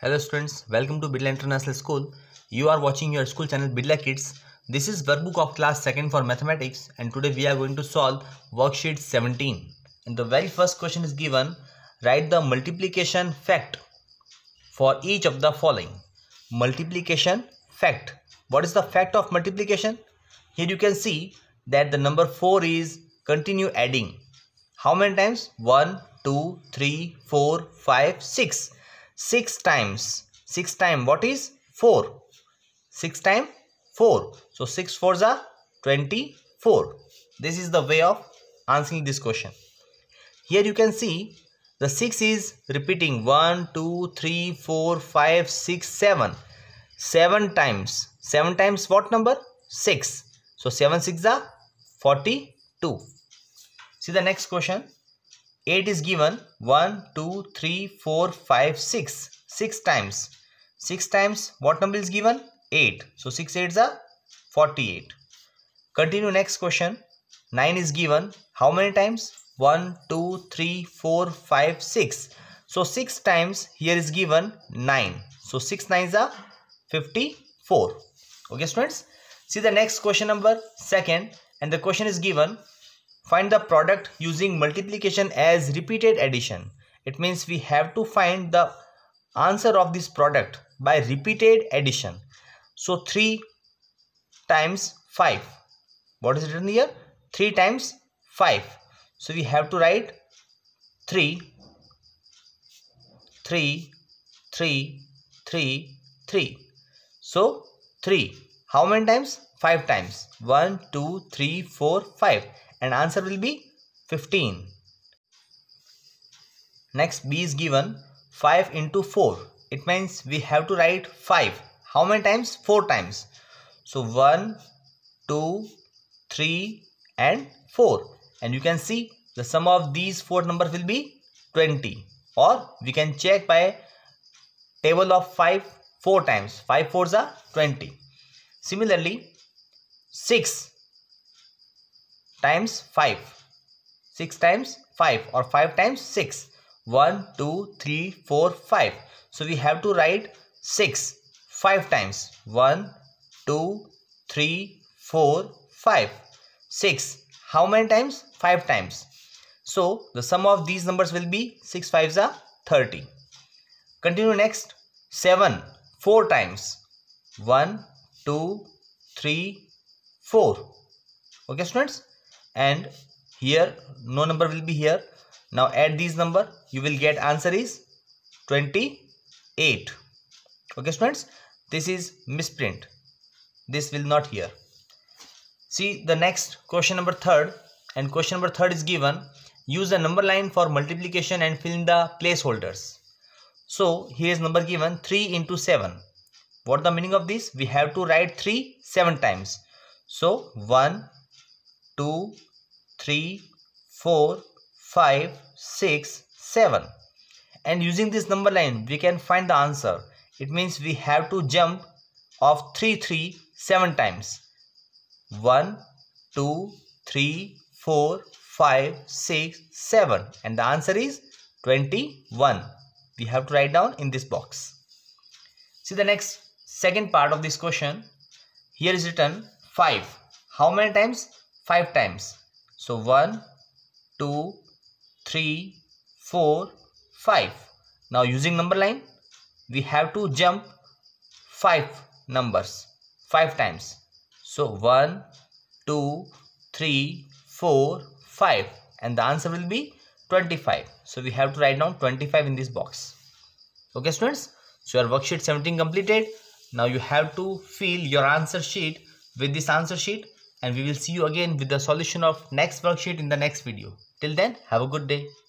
Hello students, welcome to Birla International School. You are watching your school channel Birla Kids. This is workbook of class 2nd for mathematics, and today we are going to solve worksheet 17. And the very first question is given, write the multiplication fact for each of the following. Multiplication fact. What is the fact of multiplication? Here you can see that the number 4 is continue adding. How many times? 1, 2, 3, 4, 5, 6. 6 times. 6 times what is? 4. 6 times 4. So 6 4s are 24. This is the way of answering this question. Here you can see the 6 is repeating 1, 2, 3, 4, 5, 6, 7. 7 times. 7 times what number? 6. So 7 6 are 42. See the next question. 8 is given 1, 2, 3, 4, 5, 6. 6 times. 6 times what number is given? 8. So 6 8s are 48. Continue next question. 9 is given. How many times? 1, 2, 3, 4, 5, 6. So 6 times here is given 9. So 6 9s are 54. Okay students. See the next question number 2nd, and the question is given. Find the product using multiplication as repeated addition. It means we have to find the answer of this product by repeated addition. So 3 times 5. What is written here? 3 times 5. So we have to write 3, 3, 3, 3, 3. So 3. How many times? 5 times. 1, 2, 3, 4, 5. And answer will be 15. Next, B is given 5 into 4. It means we have to write 5. How many times? 4 times. So 1, 2, 3 and 4. And you can see the sum of these 4 numbers will be 20. Or we can check by table of 5 4 times. 5 4s are 20. Similarly, 6 times 5. 6 times 5 or 5 times 6. 1, 2, 3, 4, 5. So we have to write 6 5 times. 1, 2, 3, 4, 5. 6. How many times? 5 times. So the sum of these numbers will be 6 5s are 30. Continue next. 7 4 times. 1, 2, 3, 4. Okay students. And here no number will be here. Now add these number, you will get answer is 28. Okay students, this is misprint. This will not here. See the next question number 3rd, and question number 3rd is given. Use the number line for multiplication and fill in the placeholders. So here is number given 3 into 7. What the meaning of this? We have to write 3 7 times. So 1, 2, 3, 4, 5, 6, 7. And using this number line, we can find the answer. It means we have to jump of 3, 3, 7 times. 1, 2, 3, 4, 5, 6, 7. And the answer is 21. We have to write down in this box. See the next second part of this question. Here is written 5. How many times? 5 times. So 1, 2, 3, 4, 5. Now using number line, we have to jump 5 numbers 5 times. So 1, 2, 3, 4, 5. And the answer will be 25. So we have to write down 25 in this box. Okay students. So your worksheet 17 completed. Now you have to fill your answer sheet with this answer sheet. And we will see you again with the solution of next worksheet in the next video. Till then, have a good day.